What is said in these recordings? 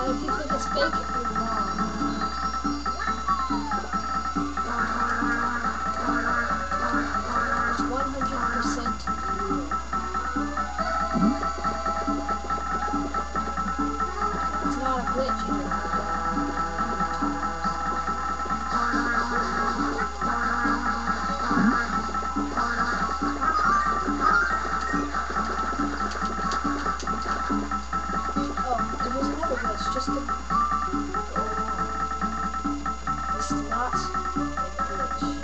And if you think it's fake, you're wrong. It's 100% real. It's not a glitch either. Oh, and here's another glitch, just to go along. This is not a glitch.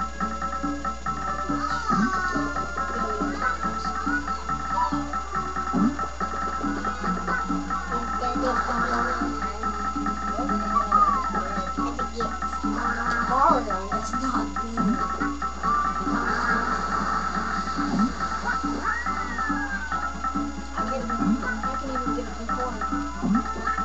Mario, that's not big. I can even get a coin.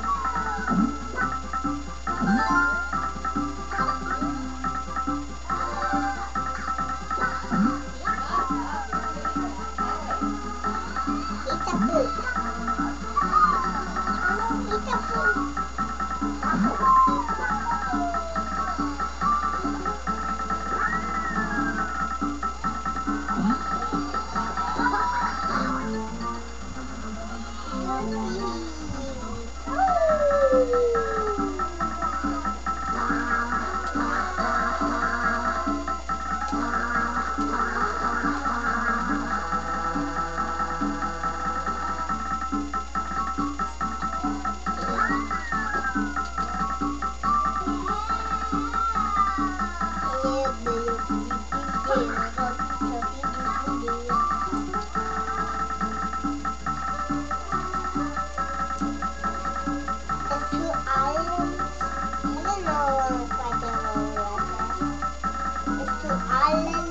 Island.